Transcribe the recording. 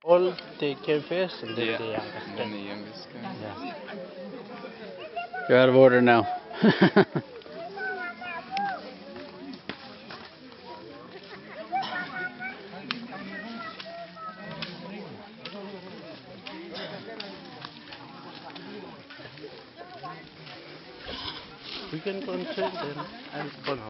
All take care first and then Yeah. the youngest. And then the youngest guy. Yeah. You're out of order now. We can concentrate then. I'll call